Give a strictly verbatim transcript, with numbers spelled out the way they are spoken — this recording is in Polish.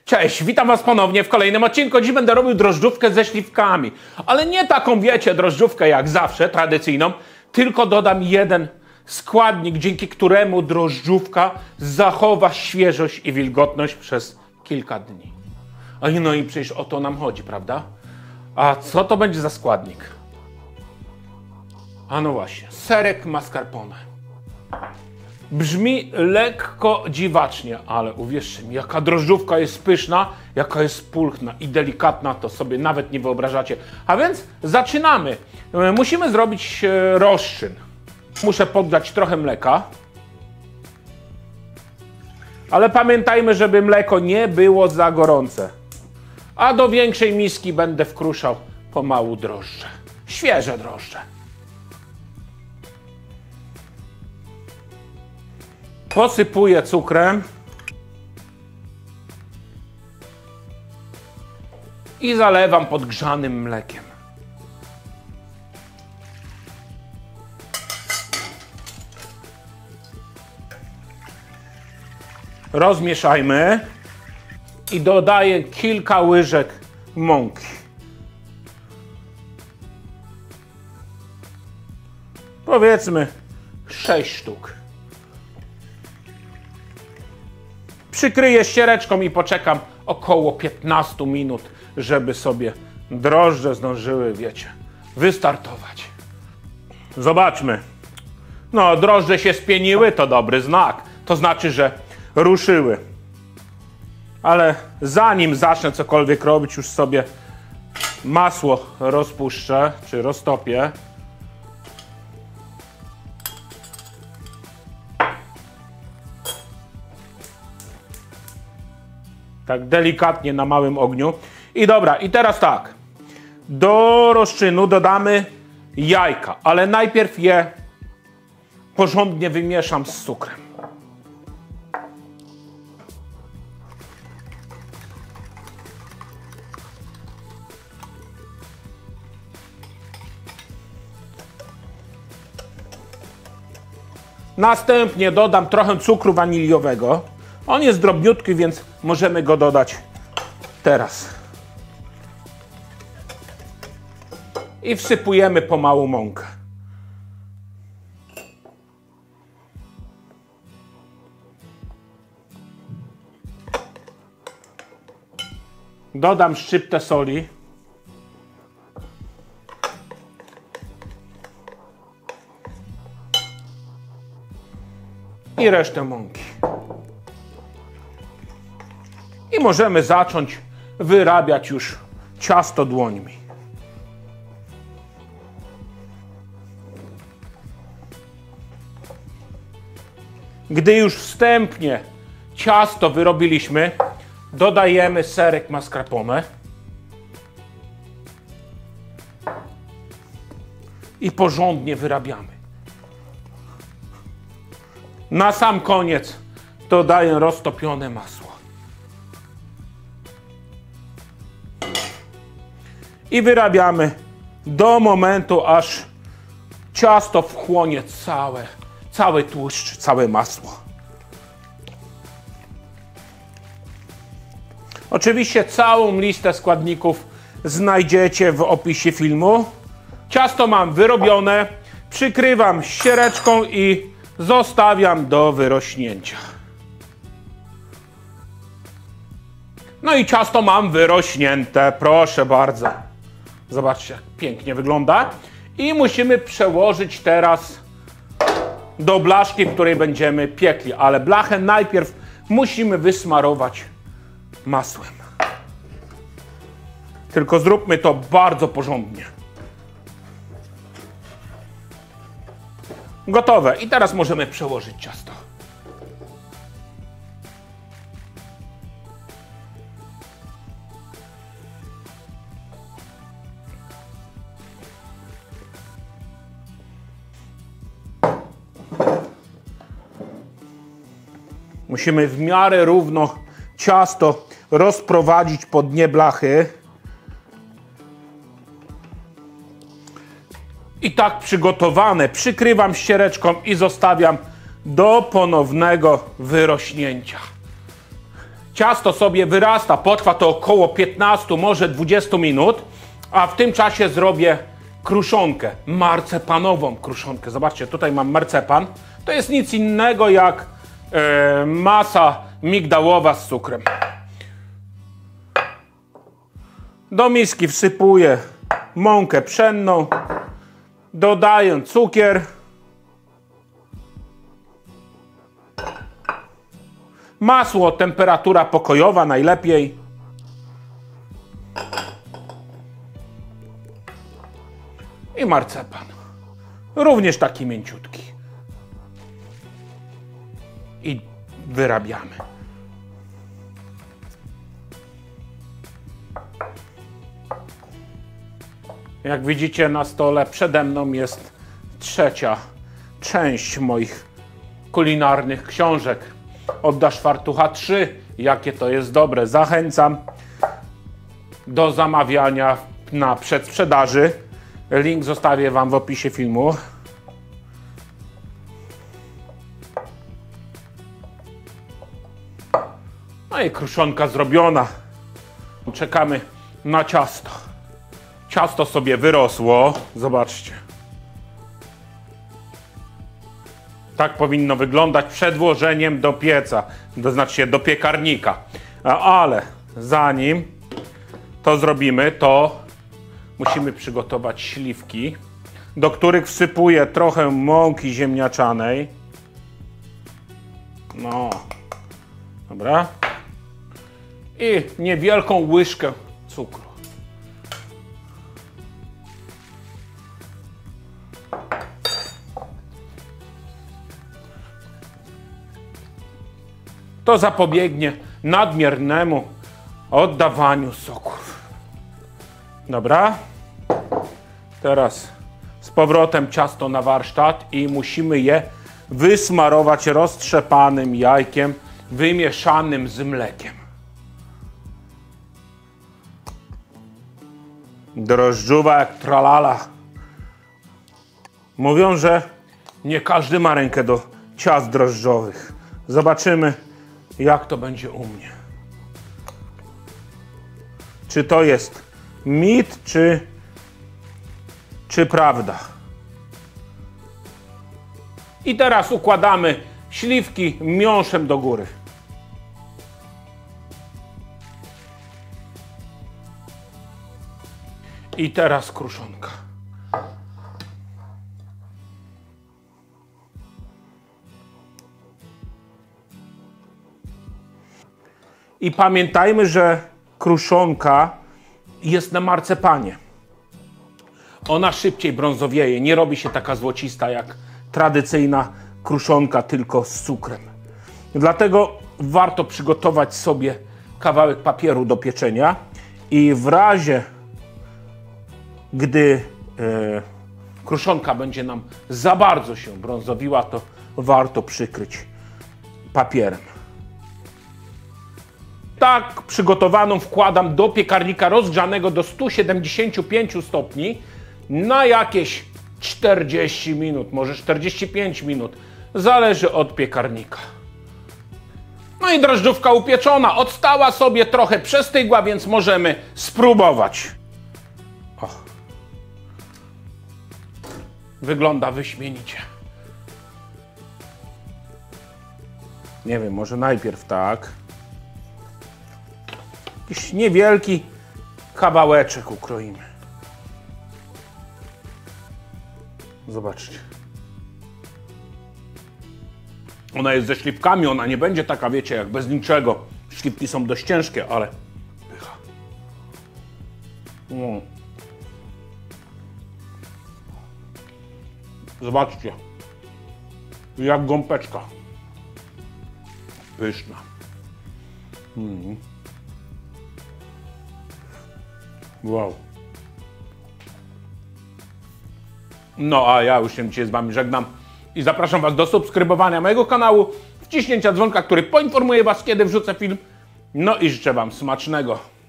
Cześć, witam was ponownie w kolejnym odcinku. Dziś będę robił drożdżówkę ze śliwkami. Ale nie taką, wiecie, drożdżówkę jak zawsze, tradycyjną, tylko dodam jeden składnik, dzięki któremu drożdżówka zachowa świeżość i wilgotność przez kilka dni. No i przecież o to nam chodzi, prawda? A co to będzie za składnik? A no właśnie, serek mascarpone. Brzmi lekko dziwacznie, ale uwierzcie mi, jaka drożdżówka jest pyszna, jaka jest pulchna i delikatna, to sobie nawet nie wyobrażacie. A więc zaczynamy. Musimy zrobić rozczyn. Muszę poddać trochę mleka. Ale pamiętajmy, żeby mleko nie było za gorące. A do większej miski będę wkruszał pomału drożdże. Świeże drożdże. Posypuję cukrem i zalewam podgrzanym mlekiem. Rozmieszajmy i dodaję kilka łyżek mąki. Powiedzmy sześć sztuk. Przykryję ściereczką i poczekam około piętnaście minut, żeby sobie drożdże zdążyły, wiecie, wystartować. Zobaczmy. No, drożdże się spieniły, to dobry znak. To znaczy, że ruszyły. Ale zanim zacznę cokolwiek robić, już sobie masło rozpuszczę, czy roztopię. Tak delikatnie na małym ogniu. I dobra, i teraz tak. Do rozczynu dodamy jajka, ale najpierw je porządnie wymieszam z cukrem. Następnie dodam trochę cukru waniliowego. On jest drobniutki, więc możemy go dodać teraz. I wsypujemy pomału mąkę. Dodam szczyptę soli. I resztę mąki. I możemy zacząć wyrabiać już ciasto dłońmi. Gdy już wstępnie ciasto wyrobiliśmy, dodajemy serek mascarpone i porządnie wyrabiamy. Na sam koniec dodaję roztopione masło. I wyrabiamy do momentu, aż ciasto wchłonie całe, cały tłuszcz, całe masło. Oczywiście całą listę składników znajdziecie w opisie filmu. Ciasto mam wyrobione, przykrywam ściereczką i zostawiam do wyrośnięcia. No i ciasto mam wyrośnięte, proszę bardzo. Zobaczcie, jak pięknie wygląda. I musimy przełożyć teraz do blaszki, w której będziemy piekli. Ale blachę najpierw musimy wysmarować masłem. Tylko zróbmy to bardzo porządnie. Gotowe. I teraz możemy przełożyć ciasto. Musimy w miarę równo ciasto rozprowadzić po dnie blachy. I tak przygotowane przykrywam ściereczką i zostawiam do ponownego wyrośnięcia. Ciasto sobie wyrasta, potrwa to około piętnaście, może dwadzieścia minut, a w tym czasie zrobię kruszonkę, marcepanową kruszonkę. Zobaczcie, tutaj mam marcepan. To jest nic innego jak e, masa migdałowa z cukrem. Do miski wsypuję mąkę pszenną, dodaję cukier, masło, temperatura pokojowa najlepiej. I marcepan. Również taki mięciutki. I wyrabiamy. Jak widzicie na stole przede mną jest trzecia część moich kulinarnych książek. Oddasz fartucha trzy. Jakie to jest dobre. Zachęcam do zamawiania na przedsprzedaży. Link zostawię wam w opisie filmu. No i kruszonka zrobiona. Czekamy na ciasto. Ciasto sobie wyrosło. Zobaczcie. Tak powinno wyglądać przed włożeniem do pieca. To znaczy do piekarnika. Ale zanim to zrobimy, to musimy przygotować śliwki, do których wsypuję trochę mąki ziemniaczanej. No. Dobra. I niewielką łyżkę cukru. To zapobiegnie nadmiernemu oddawaniu soków. Dobra. Teraz z powrotem ciasto na warsztat i musimy je wysmarować roztrzepanym jajkiem wymieszanym z mlekiem. Drożdżowa jak tralala. Mówią, że nie każdy ma rękę do ciast drożdżowych. Zobaczymy, jak to będzie u mnie. Czy to jest mit, czy, czy prawda? I teraz układamy śliwki miąższem do góry. I teraz kruszonka. I pamiętajmy, że kruszonka jest na marcepanie. Ona szybciej brązowieje, nie robi się taka złocista jak tradycyjna kruszonka, tylko z cukrem. Dlatego warto przygotować sobie kawałek papieru do pieczenia i w razie, gdy e, kruszonka będzie nam za bardzo się brązowiła, to warto przykryć papierem. Tak przygotowaną wkładam do piekarnika rozgrzanego do stu siedemdziesięciu pięciu stopni na jakieś czterdzieści minut, może czterdzieści pięć minut. Zależy od piekarnika. No i drożdżówka upieczona. Odstała sobie trochę, przestygła, więc możemy spróbować. O. Wygląda wyśmienicie. Nie wiem, może najpierw tak. Jakiś niewielki kawałeczek ukroimy. Zobaczcie. Ona jest ze śliwkami, ona nie będzie taka, wiecie, jak bez niczego. Śliwki są dość ciężkie, ale pycha. Mm. Zobaczcie. Jak gąbeczka. Pyszna. Mm. Wow. No a ja już się dzisiaj z wami żegnam i zapraszam was do subskrybowania mojego kanału, wciśnięcia dzwonka, który poinformuje was, kiedy wrzucę film. No i życzę wam smacznego.